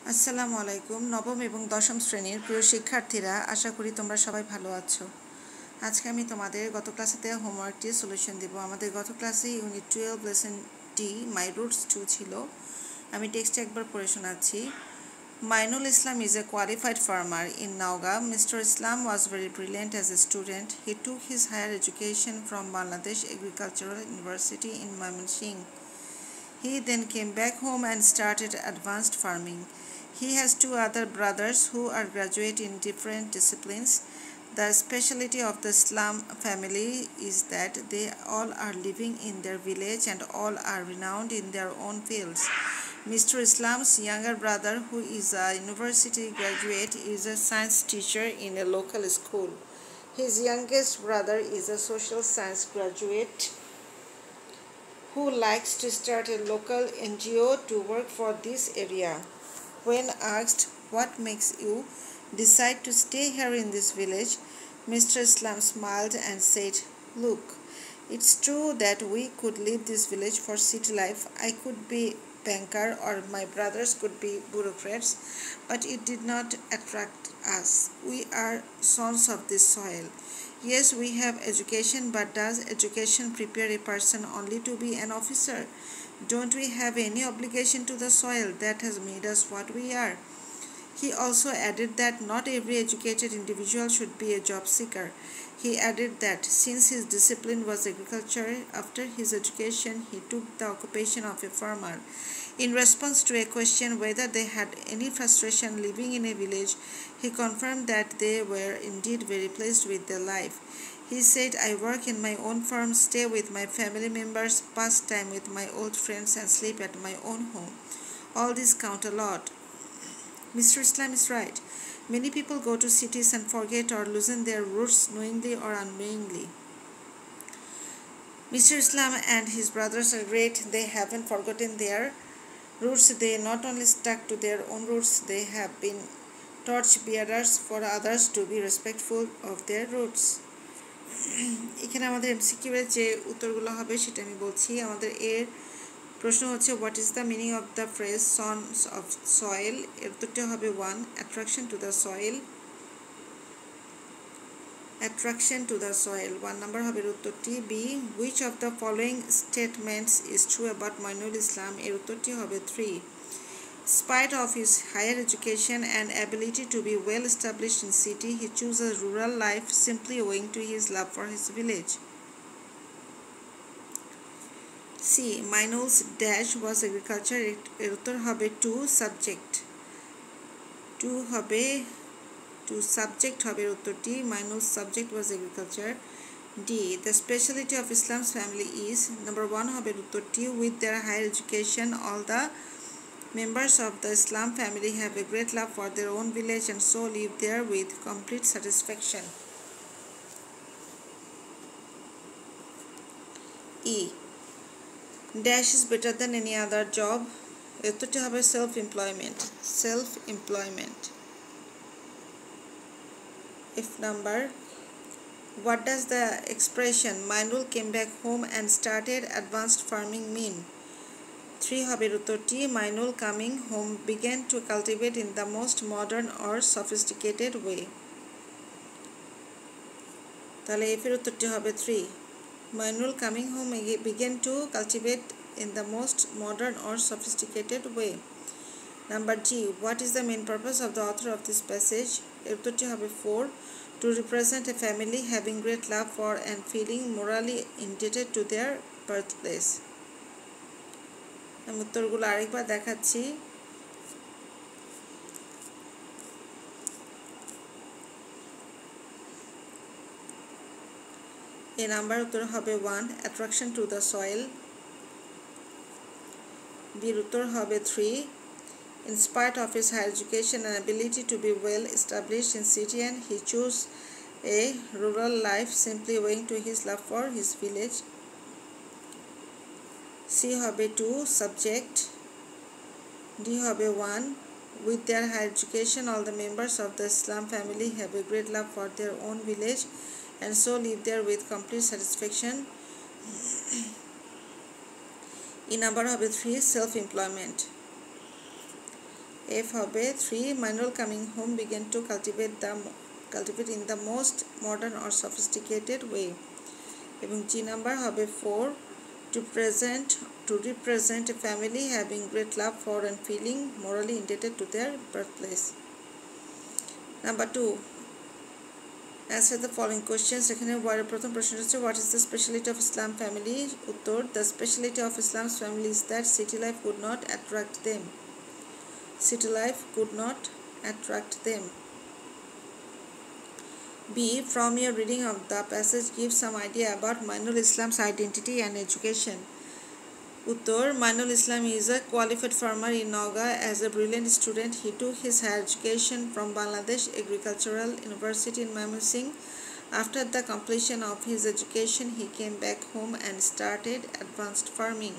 আসসালামু আলাইকুম। নবম এবং দশম শ্রেণীর প্রিয় শিক্ষার্থীরা, আশা করি তোমরা সবাই ভালো আছো। আজকে আমি তোমাদের গত ক্লাসে দেওয়া হোমওয়ার্কটির সলিউশন দেব। আমাদের গত ক্লাসে unit 12 lesson D my roots 2 ছিল। আমি টেক্সটে একবার পড়ে শোনাচ্ছি। Mainul Islam is a qualified farmer in Naugaon. Mr. Islam was very brilliant as a student. He took his higher education from Bangladesh Agricultural University in Mymensingh. He then came back home and started advanced farming. He has two other brothers who are graduate in different disciplines. The specialty of the Islam family is that they all are living in their village and all are renowned in their own fields. Mr. Islam's younger brother, who is a university graduate, is a science teacher in a local school. His youngest brother is a social science graduate who likes to start a local NGO to work for this area. When asked what makes you decide to stay here in this village, Mr. Islam smiled and said, "Look, it's true that we could leave this village for city life. I could be banker or my brothers could be bureaucrats, but it did not attract us. We are sons of this soil. Yes, we have education, but does education prepare a person only to be an officer? Don't we have any obligation to the soil that has made us what we are?" He also added that not every educated individual should be a job seeker. He added that since his discipline was agriculture, after his education he took the occupation of a farmer. In response to a question whether they had any frustration living in a village, he confirmed that they were indeed very pleased with their life. He said, "I work in my own farm, stay with my family members, pass time with my old friends, and sleep at my own home. All these count a lot." Mr. Islam is right. Many people go to cities and forget or loosen their roots knowingly or unknowingly. Mr. Islam and his brothers are great. They haven't forgotten their roots. They not only stuck to their own roots, they have been torch bearers for others to be respectful of their roots. এখানে আমাদের MCQ এর যে উত্তরগুলো হবে সেটা আমি বলছি। আমাদের এর প্রশ্ন হচ্ছে, what is the meaning of the phrase sons of soil? এর উত্তরটি হবে 1, attraction to the soil. Attraction to the soil 1 number হবে উত্তরটি। B, which of the following statements is true about Mainul Islam? এর উত্তরটি হবে 3. Spite of his higher education and ability to be well established in city, he chooses rural life simply owing to his love for his village. C, Mainul's dash was agriculture. এর উত্তর হবে 2, subject 2 হবে 2, subject হবে উত্তরটি। Mainul's subject was agriculture. D, the specialty of Islam's family is number 1 হবে উত্তরটি। With their higher education, all the members of the Islam family have a great love for their own village and so live there with complete satisfaction. E, dash is better than any other job. উত্তরটি হবে self-employment. Self-employment. F number, what does the expression Mainul came back home and started advanced farming mean? 3 হবে উত্তরটি। Mainul coming home began to cultivate in the most modern or sophisticated way. তাহলে F এর উত্তরটি হবে 3. Mainul coming home began to cultivate in the most modern or sophisticated way. Number G, what is the main purpose of the author of this passage? এর উত্তরটি হবে 4. To represent a family having great love for and feeling morally indebted to their birthplace. আমি উত্তরগুলো আরেকবার দেখাচ্ছি। এ number উত্তর হবে 1, attraction to the soil. বির উত্তর হবে 3. In spite of his higher education and ability to be well established in city, and he chose a rural life simply owing to his love for his village. C হবে 2, subject. D হবে 1. With their higher education, all the members of the Islam family have a great love for their own village and so live there with complete satisfaction. E number হবে 3, self-employment. F হবে 3. Manuel coming home began to cultivate in the most modern or sophisticated way. এবং G number হবে 4. To represent a family having great love for and feeling morally indebted to their birthplace. Number 2. Answer the following questions. এখানে প্রথম প্রশ্ন হচ্ছে what is the speciality of Islam family? উত্তর the speciality of Islam's family is that city life could not attract them. City life could not attract them. B. From your reading of the passage, give some idea about Mainul Islam's identity and education. Uttor, Mainul Islam is a qualified farmer in Naga. As a brilliant student, he took his higher education from Bangladesh Agricultural University in Mymensingh. After the completion of his education, he came back home and started advanced farming.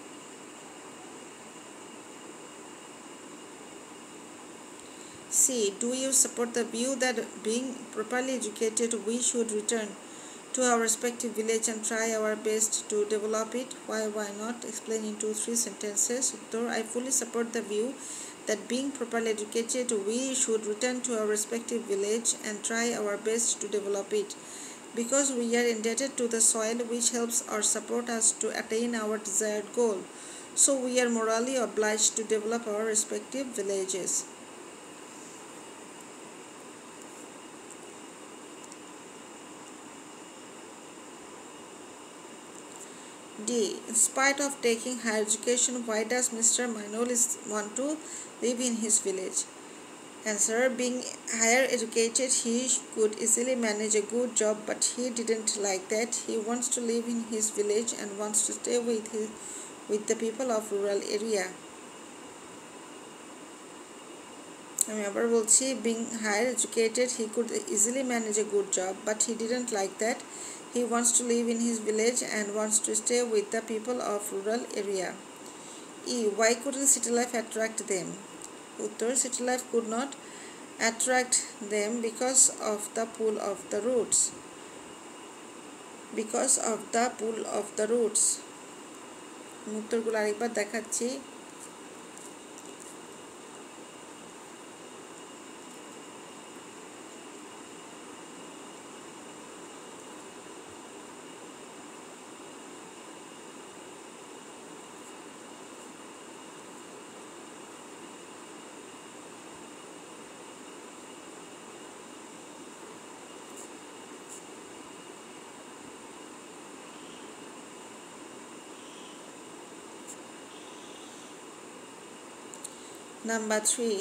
C. Do you support the view that being properly educated, we should return to our respective village and try our best to develop it? Why not? Explain in 2-3 sentences. Uttor, I fully support the view that being properly educated, we should return to our respective village and try our best to develop it, because we are indebted to the soil which helps or support us to attain our desired goal. So we are morally obliged to develop our respective villages. D. In spite of taking higher education, why does Mr. Mainul want to live in his village? Answer. Being higher educated, he could easily manage a good job, but he didn't like that. He wants to live in his village and wants to stay with the people of rural area. আমি আবার বলছি, being higher educated, he could easily manage a good job, but he didn't like that. He wants to live in his village and wants to stay with the people of rural area. E. Why couldn't city life attract them? Uttor, city life could not attract them because of the pull of the roots. Because of the pull of the roots. উত্তরগুলো আরেকবার দেখাচ্ছি। Number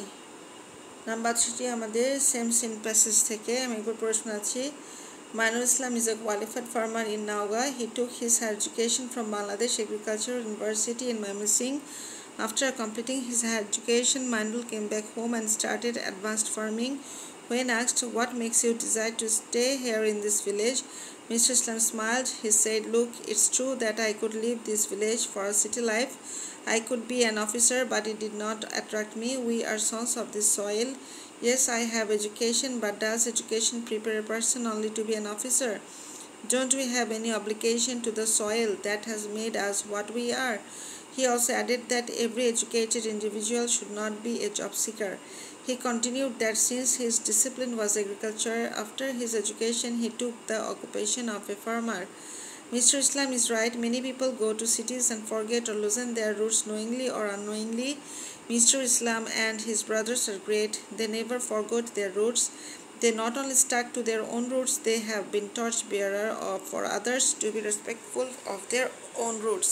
3 আমাদের same passage থেকে আমি একবার প্রশ্ন আছি। Mainul Islam is a qualified farmer in Nauga. He took his higher education from Bangladesh Agricultural University in Mymensingh. After completing his higher education, Mainul came back home and started advanced farming. When asked what makes you decide to stay here in this village, Mr. Islam smiled. He said, "Look, it's true that I could leave this village for a city life. I could be an officer, but it did not attract me. We are sons of this soil. Yes, I have education, but does education prepare a person only to be an officer? Don't we have any obligation to the soil that has made us what we are?" He also added that every educated individual should not be a job seeker. He continued that since his discipline was agriculture, after his education he took the occupation of a farmer. Mr. Islam is right. Many people go to cities and forget or loosen their roots knowingly or unknowingly. Mr. Islam and his brothers are great. They never forgot their roots. They not only stuck to their own roots, they have been torchbearer for others to be respectful of their own roots.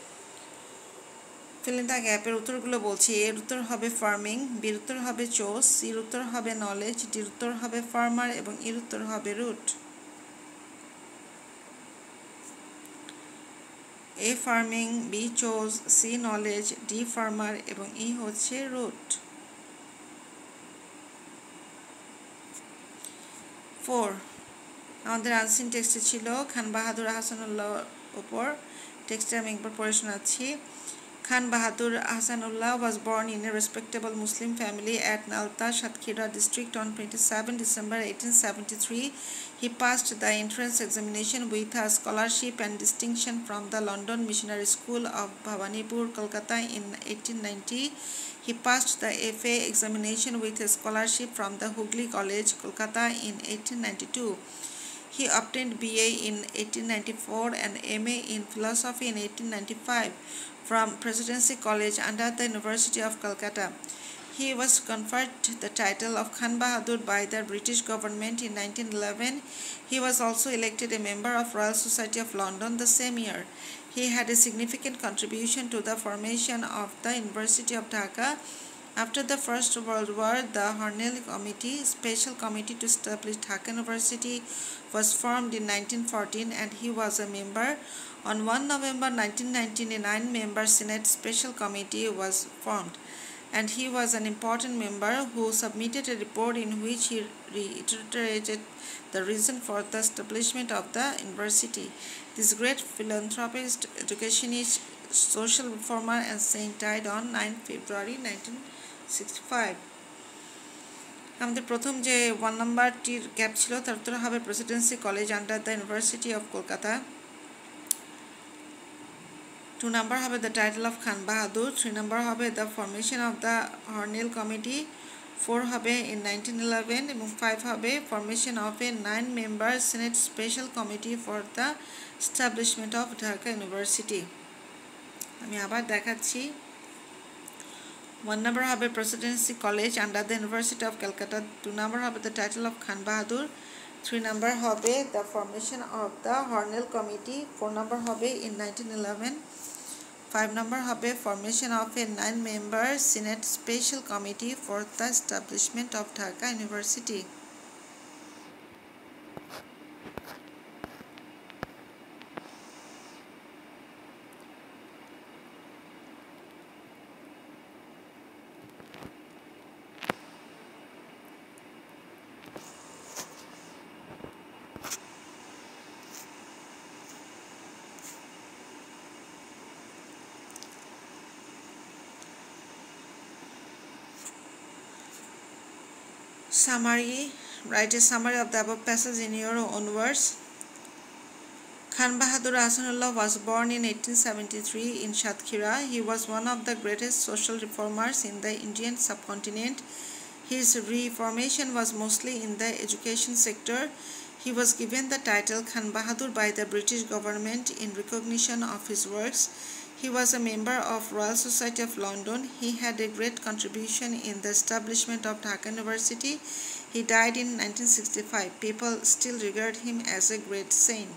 Fill in the gap. এর উত্তরগুলো বলছি। এর উত্তর হবে farming, বির উত্তর হবে চোস, সির উত্তর হবে নলেজ, ডির উত্তর হবে ফার্মার এবং এর উত্তর হবে root. A farming, B chose, C knowledge, D farmer এবং E হচ্ছে root. 4 আমাদের আনসিন টেক্সটে ছিল খান বাহাদুর আহসানুল্লাহর উপর। টেক্সটে আমি একবার পড়ে শোনাচ্ছি। Khan Bahadur Hasanullah was born in a respectable Muslim family at Nalta, Satkhira district on 27 December 1873. He passed the entrance examination with a scholarship and distinction from the London Missionary School of Bhawanipur, Kolkata in 1890. He passed the FA examination with a scholarship from the Hooghly College, Kolkata in 1892. He obtained BA in 1894 and MA in Philosophy in 1895 from Presidency College under the University of Calcutta. He was conferred the title of Khan Bahadur by the British government in 1911. He was also elected a member of Royal Society of London the same year. He had a significant contribution to the formation of the University of Dhaka. After the First World War, the Hornell Committee, special committee to establish Dhaka University, was formed in 1914 and he was a member. On 1 November 1919, a 9-member Senate Special Committee was formed, and he was an important member who submitted a report in which he reiterated the reason for the establishment of the university. This great philanthropist, educationist, social reformer and saint died on 9 February 1965. আমাদের প্রথম যে 1 নাম্বারটির gap ছিল তার উত্তর হবে presidency college under the university of Kolkata. 2 number হবে the title of Khan Bahadur. 3 number হবে the formation of the Hornell committee. 4 হবে ইন 1911 এবং 5 হবে formation of a 9-member senate special committee for the establishment of Dhaka university. আমি আবার দেখাচ্ছি। 1 number হবে presidency college under the university of Calcutta. 2 number হবে the title of Khan Bahadur. 3 number হবে the formation of the Hornell committee. 4 number হবে in 1911। 5 number হবে formation of a 9-member senate special committee for the establishment of Dhaka university. Summary. Write a summary of the above passage in your own words. Khan Bahadur Hasanullah was born in 1873 in Satkhira. He was one of the greatest social reformers in the Indian subcontinent. His reformation was mostly in the education sector. He was given the title Khan Bahadur by the British government in recognition of his works. He was a member of Royal Society of London. He had a great contribution in the establishment of Dhaka University. He died in 1965. People still regard him as a great saint.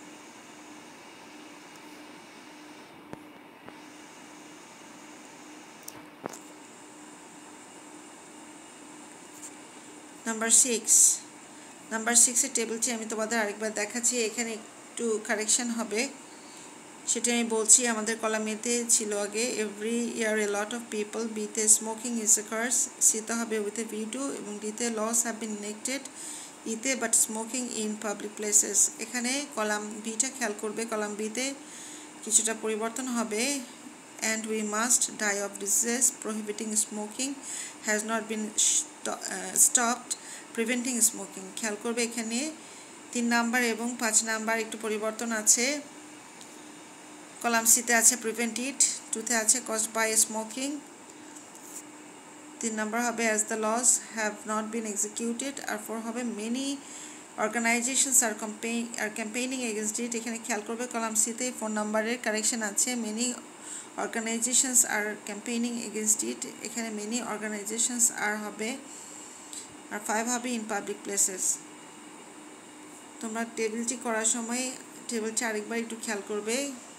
Number 6. Number 6 এর টেবিলটি আমি তোমাদের আরেকবার দেখাচ্ছি। এখানে একটু correction হবে, সেটা আমি বলছি। আমাদের কলামেতে ছিল আগে every year a lot of people, বিতে স্মোকিং ইজ এ কার্স, সিতে হবে উইথ এ ভি টু, এবং ডিতে লস হ্যাভ বিন ইনেক্টেড, ইতে but smoking in public places. এখানে কলাম বিটা খেয়াল করবে, কলাম বিতে কিছুটা পরিবর্তন হবে। and we must die of disease, prohibiting smoking has not been stopped, preventing smoking। খেয়াল করবে এখানে 3 নাম্বার এবং 5 নাম্বার একটু পরিবর্তন আছে। কলাম সিতে আছে প্রিভেন্ট ইট, 2তে আছে কজড বাই স্মোকিং, 3 নাম্বার হবে as the laws have not been executed, আর 4 হবে many organizations are campaigning against it। এখানে খেয়াল করবে কলাম সিতে 4 নাম্বারের কারেকশন আছে, many organizations are campaigning against it, এখানে many organizations are হবে, আর 5 হবে in public places। তোমরা টেবিলটি করার সময় টেবিলটি আরেকবার একটু খেয়াল করবে।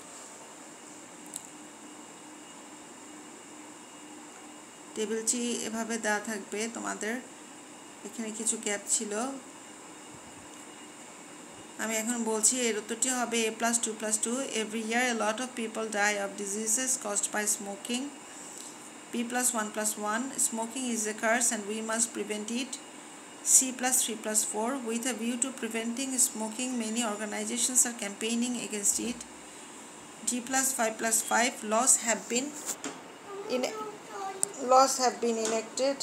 টেবিলটি এভাবে দেওয়া থাকবে তোমাদের, এখানে কিছু গ্যাপ ছিল। আমি এখন বলছি এর উত্তরটি হবে A+2+2। Every year a lot of people die of diseases caused by smoking. B+1+1, smoking is a curse and we must prevent it. C+3+4, with a view to preventing smoking, many organizations are campaigning against it. D plus 5 plus 5. Laws have been enacted.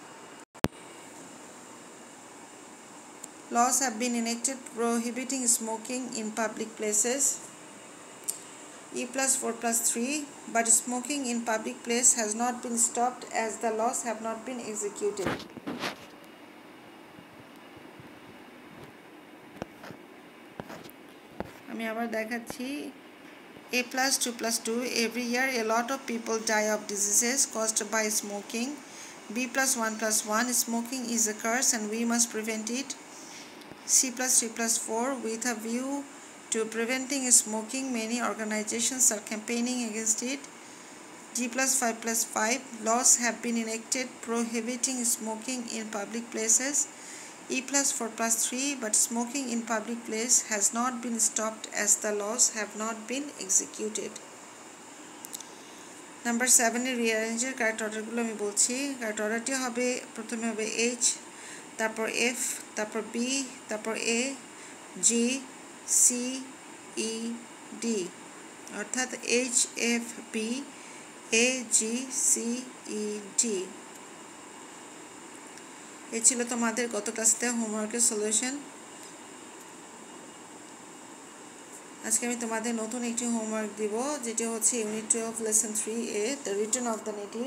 Laws have been enacted prohibiting smoking in public places. E plus 4 plus 3. But smoking in public place has not been stopped as the laws have not been executed. আমি আবার দেখাচ্ছি A plus 2 plus 2. Every year a lot of people die of diseases caused by smoking. B plus 1 plus 1. Smoking is a curse and we must prevent it. C plus 3 plus 4. With a view to preventing smoking, many organizations are campaigning against it. D plus 5 plus 5. Laws have been enacted prohibiting smoking in public places. E plus 4 plus 3. But smoking in public place has not been stopped as the laws have not been executed. Number 7 এর রিঅ্যারেঞ্জের correct অর্ডারগুলো আমি বলছি। Correct অর্ডারটি হবে প্রথমে হবে H, তারপর F, তারপর B, তারপর A, G, C, E, D, অর্থাৎ H, F, B, A, G, C, E, D। এই ছিল তোমাদের গত ক্লাসে হোমওয়ার্কের সলিউশন। আজকে আমি তোমাদের নতুন একটি হোমওয়ার্ক দিব, যেটি হচ্ছে unit 12 lesson 3A, the return of the native.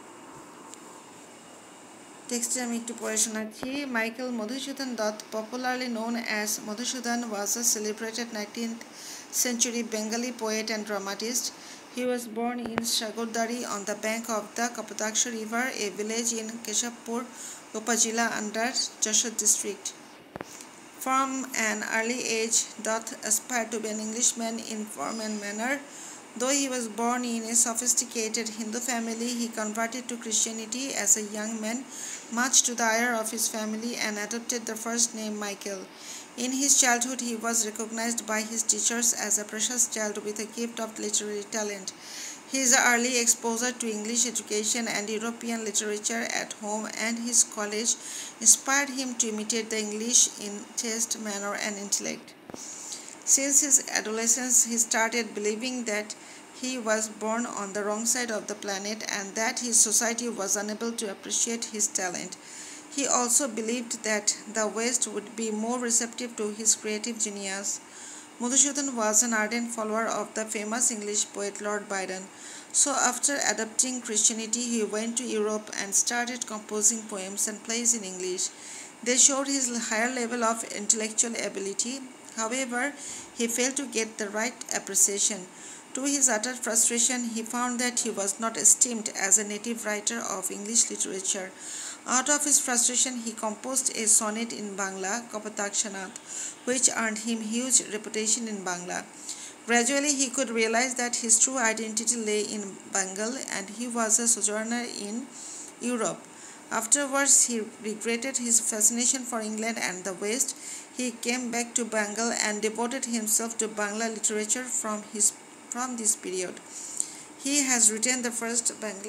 টেক্সটে আমি একটু পড়ে শোনাচ্ছি। Michael Madhusudan Dutt, popularly known as Madhusudan, was a celebrated 19th century Bengali poet and dramatist. He was born in Shagurdari on the bank of the Kapadaksha River, a village in Keshavpur Upazila under Jashod district. From an early age, Dutt aspired to be an Englishman in form and manner. Though he was born in a sophisticated Hindu family, he converted to Christianity as a young man, much to the ire of his family, and adopted the first name Michael. In his childhood, he was recognized by his teachers as a precious child with a gift of literary talent. His early exposure to English education and European literature at home and his college inspired him to imitate the English in taste, manner, and intellect. Since his adolescence, he started believing that he was born on the wrong side of the planet and that his society was unable to appreciate his talent. He also believed that the West would be more receptive to his creative genius. Madhusudan was an ardent follower of the famous English poet Lord Byron. So after adopting Christianity, he went to Europe and started composing poems and plays in English. They showed his higher level of intellectual ability. However, he failed to get the right appreciation. To his utter frustration, he found that he was not esteemed as a native writer of English literature. Out of his frustration, he composed a sonnet in Bangla, Kapadaksha, which earned him huge reputation in Bangla. Gradually, he could realize that his true identity lay in Bengal and he was a sojourner in Europe. Afterwards, he regretted his fascination for England and the West. He came back to Bengal and devoted himself to Bangla literature from this period. He has written the first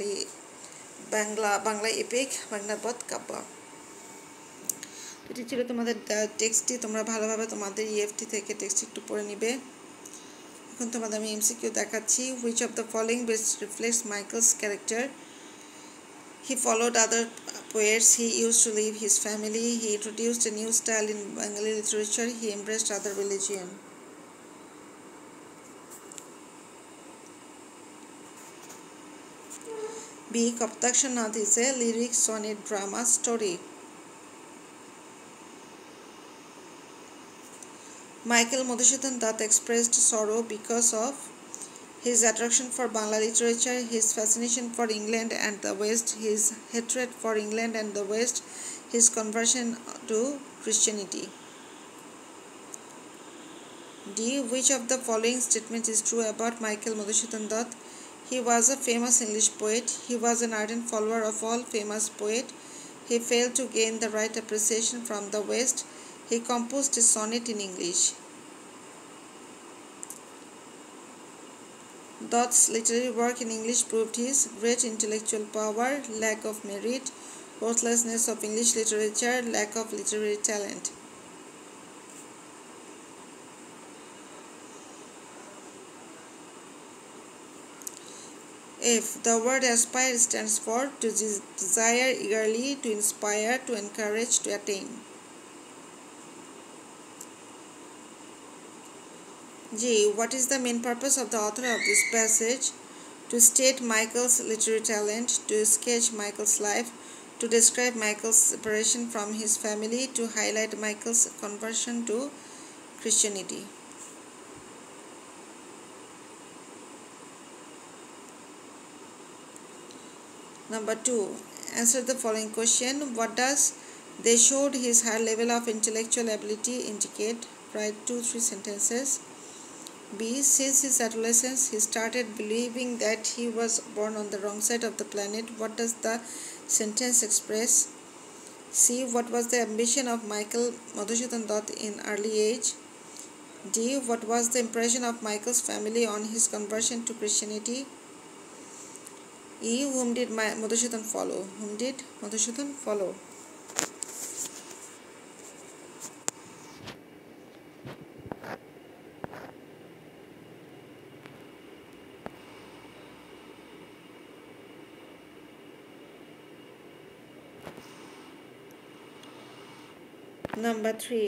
Bangla epic, Banglabat Kabba. এটি ছিল তোমাদের টেক্সটটি। তোমরা ভালোভাবে তোমাদের EFT থেকে text একটু পড়ে নিবে। এখন তোমাদের আমি এমসিকিউ দেখাচ্ছি। Which of the following best reflects Michael's character? He followed other poets. He used to leave his family. He introduced a new style in Bengali literature. He embraced other religion. B. Kapadaksha is a lyric sonnet drama story. Michael Madhusudan Dutt expressed sorrow because of his attraction for Bangla literature, his fascination for England and the West, his hatred for England and the West, his conversion to Christianity. D. Which of the following statements is true about Michael Madhusudan Dutt? He was a famous English poet. He was an ardent follower of all famous poets. He failed to gain the right appreciation from the West. He composed a sonnet in English. Dutt's literary work in English proved his great intellectual power, lack of merit, worthlessness of English literature, lack of literary talent. F. The word aspire stands for to desire eagerly, to inspire, to encourage, to attain. G. What is the main purpose of the author of this passage? To state Michael's literary talent, to sketch Michael's life, to describe Michael's separation from his family, to highlight Michael's conversion to Christianity. Number 2. Answer the following question. What does "they showed his high level of intellectual ability" indicate? Write 2-3 sentences. B. Since his adolescence, he started believing that he was born on the wrong side of the planet. What does the sentence express? C. What was the ambition of Michael Madhusudhan Dutt in early age? D. What was the impression of Michael's family on his conversion to Christianity? E. Whom did Madhusudhan follow? Whom did Madhusudhan follow? Number 3.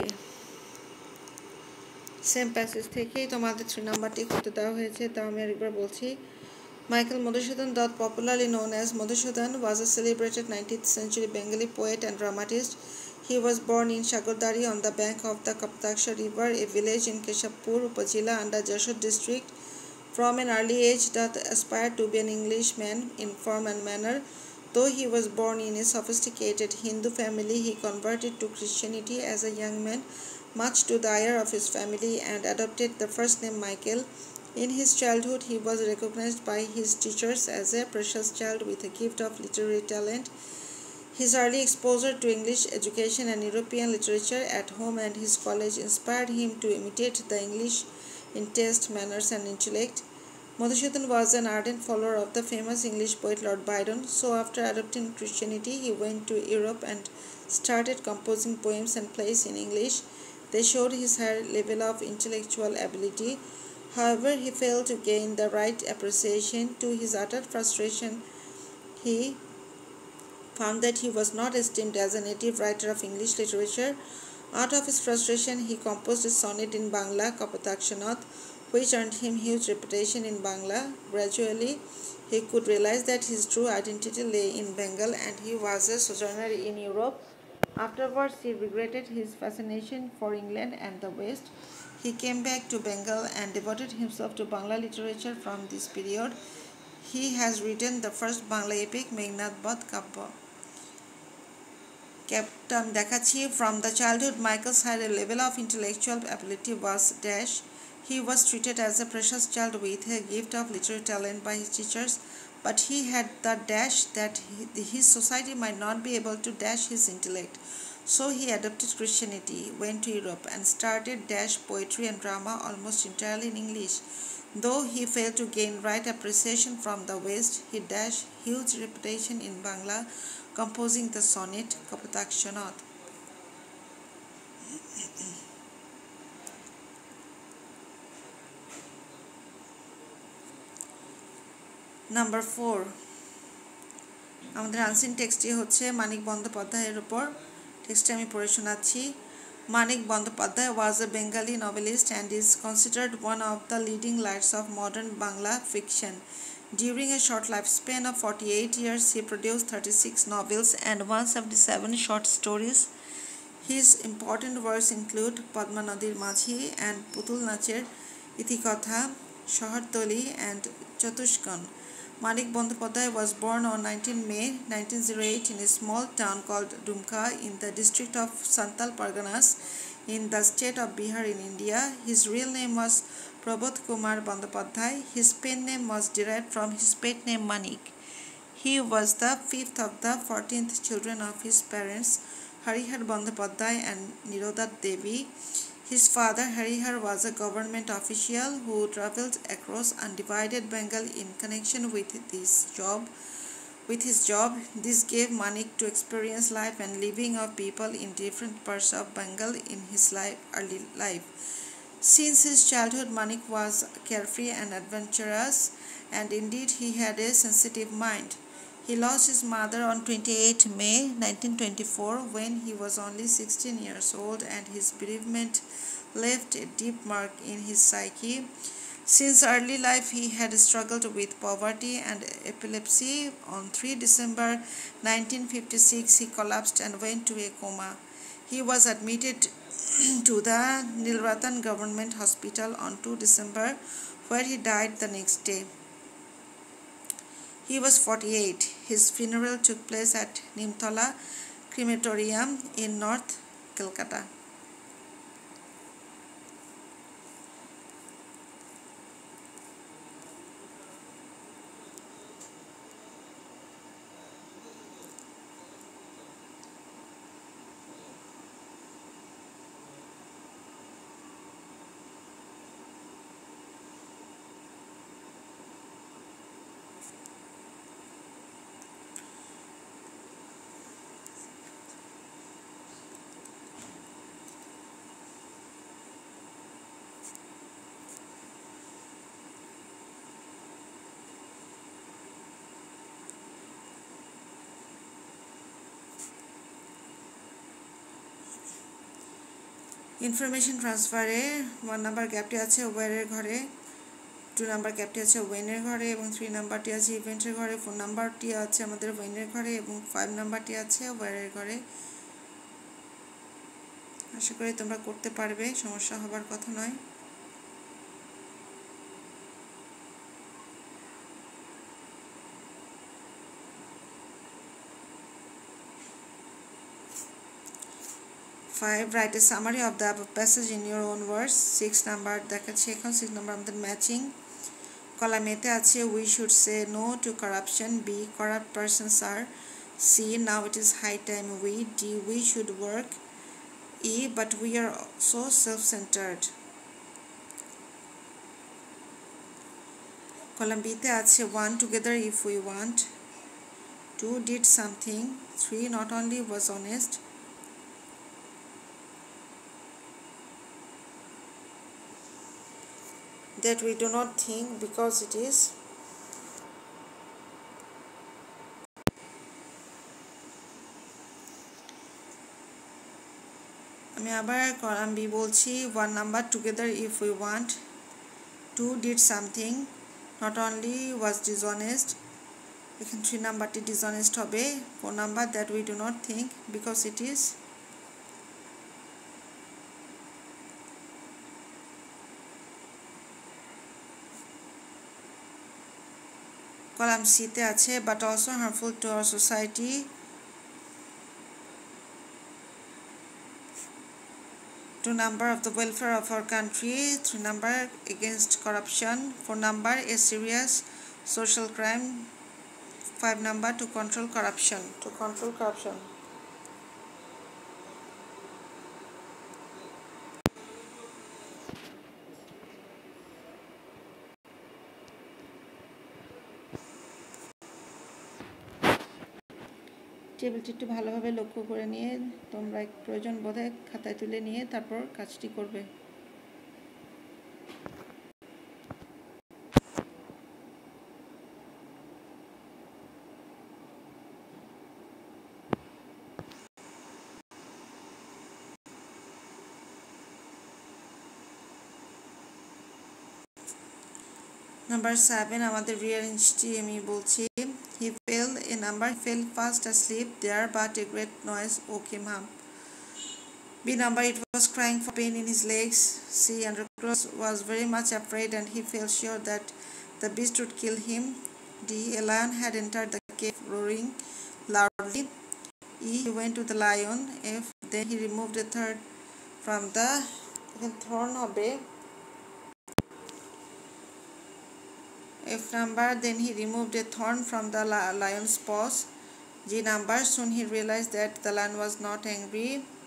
Same passage থেকেই তোমাদের 3 নাম্বারটি করতে দেওয়া হয়েছে, তা আমি আরেকবার বলছি। Michael Madhusudhan Dutt, popularly known as Madhusudhan, was a celebrated 19th century Bengali poet and dramatist. He was born in Shagordari on the bank of the Kaptaksha River, a village in Keshapur, Upazila under Jashore district. From an early age, Dutt aspired to be an Englishman in form and manner. Though he was born in a sophisticated Hindu family, he converted to Christianity as a young man, much to the ire of his family, and adopted the first name Michael. In his childhood, he was recognized by his teachers as a precious child with a gift of literary talent. His early exposure to English education and European literature at home and his college inspired him to imitate the English in taste, manners, and intellect. Madhusudhan was an ardent follower of the famous English poet Lord Byron, so after adopting Christianity, he went to Europe and started composing poems and plays in English. They showed his high level of intellectual ability. However, he failed to gain the right appreciation. To his utter frustration, he found that he was not esteemed as a native writer of English literature. Out of his frustration, he composed a sonnet in Bangla, Kapatakshanat, which earned him huge reputation in Bangla. Gradually, he could realize that his true identity lay in Bengal and he was a sojourner in Europe. Afterwards, he regretted his fascination for England and the West. He came back to Bengal and devoted himself to Bangla literature from this period. He has written the first Bangla epic, Meghnad Bad Kabba. Captain Dakachi. From the childhood, Michael's high level of intellectual ability was dash. He was treated as a precious child with a gift of literary talent by his teachers, but he had the dash that his society might not be able to dash his intellect. So he adopted Christianity, went to Europe, and started dash poetry and drama almost entirely in English. Though he failed to gain right appreciation from the West, he dashed huge reputation in Bangla, composing the sonnet Kapatakshanat. Number 4. আমাদের unseen টেক্সটটি হচ্ছে মানিক বন্দ্যোপাধ্যায়ের উপর। টেক্সটটি আমি পড়ে শোনাচ্ছি। Manik Bandyopadhyay was a Bengali novelist and is considered one of the leading lights of modern Bangla fiction. During a short lifespan of 48 years, he produced 36 novels and 177 short stories. His important works include Padma Nadir Majhi and Putul Nacher Itikotha, Shahartoli, and Chatushkan. Manik Bandyopadhyay was born on 19 May 1908 in a small town called Dumka in the district of Santal Parganas in the state of Bihar in India. His real name was Prabodh Kumar Bandyopadhyay. His pen name was derived from his pet name Manik. He was the fifth of the 14th children of his parents, Harihar Bandyopadhyay and Niroda Devi. His father Harihar was a government official who travelled across undivided Bengal in connection with his job. This gave Manik to experience life and living of people in different parts of Bengal in his early life. Since his childhood, Manik was carefree and adventurous, and indeed he had a sensitive mind. He lost his mother on 28 May 1924 when he was only 16 years old, and his bereavement left a deep mark in his psyche. Since early life, he had struggled with poverty and epilepsy. On 3 December 1956, he collapsed and went to a coma. He was admitted to the Nilratan Government Hospital on 2 December, where he died the next day. He was 48. His funeral took place at Nimtola Crematorium in North Calcutta. Information ট্রান্সফারে 1 number গ্যাপটি আছে ওয়ারের ঘরে, 2 number গ্যাপটি আছে ওয়েনের ঘরে, এবং 3 নাম্বারটি আছে ইভেন্টের ঘরে, 4 নাম্বারটি আছে আমাদের ওয়েনের ঘরে, এবং 5 নাম্বারটি আছে ওয়ারের ঘরে। আশা করি তোমরা করতে পারবে, সমস্যা হবার কথা নয়। Five, write a summary of the above passage in your own words. 6 number দেখাচ্ছি এখন, 6 নাম্বার আমাদের ম্যাচিং। কলাম এতে আছে we should say no to corruption, B, corrupt persons are, C, now it is high time we, D, we should work, E, but we are so self-centered. Column বিতে আছে 1, together if we want, 2, did something, 3, not only was honest, that we do not think because it is, আমি আবার column B বলছি। 1 number together if we want, 2, did something, not only was dishonest, এখানে 3 নাম্বারটি dishonest হবে, 4 number that we do not think because it is, column সিতে আছে but also harmful to our society, 2 number of the welfare of our country, 3 number against corruption, 4 number a serious social crime, 5 number to control corruption, টেবিলটি একটু ভালোভাবে লক্ষ্য করে নিয়ে তোমরা প্রয়োজন বোধে খাতায় তুলে নিয়ে তারপর কাজটি করবে। নাম্বার 7 আমাদের রিঅ্যারেঞ্জটি আমি বলছি। He fell a number fell fast asleep there, but a great noise woke him up. B number, it was crying for pain in his legs. C, Androclos was very much afraid and he felt sure that the beast would kill him. D, a lion had entered the cave roaring loudly. E, he went to the lion. F, then he removed a third from the thorn হবে F number, then he removed a thorn from the lion's paws. G number, soon he realized that the lion was not angry.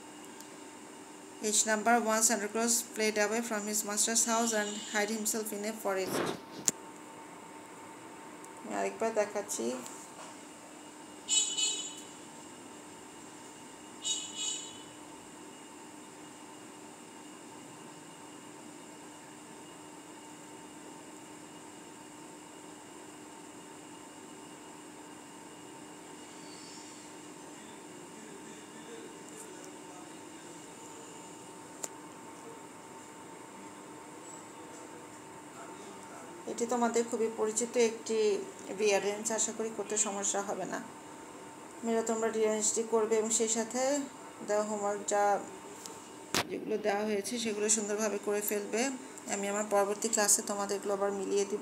H number, once Santa Claus fled away from his master's house and hid himself in a forest. আরেকবার দেখাচ্ছি। এটি তোমাদের খুবই পরিচিত একটি rearrange, আশা করি করতে সমস্যা হবে না। মেয়েরা তোমরা রিঅ্যারেঞ্জটি করবে এবং সেই সাথে দেওয়া হোমওয়ার্ক যেগুলো দেওয়া হয়েছে সেগুলো সুন্দরভাবে করে ফেলবে। আমি আমার পরবর্তী ক্লাসে তোমাদেরগুলো আবার মিলিয়ে দিব।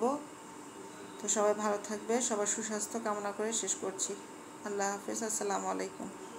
তো সবাই ভালো থাকবে, সবার সুস্বাস্থ্য কামনা করে শেষ করছি। আল্লাহ হাফেজ, আসসালামু আলাইকুম।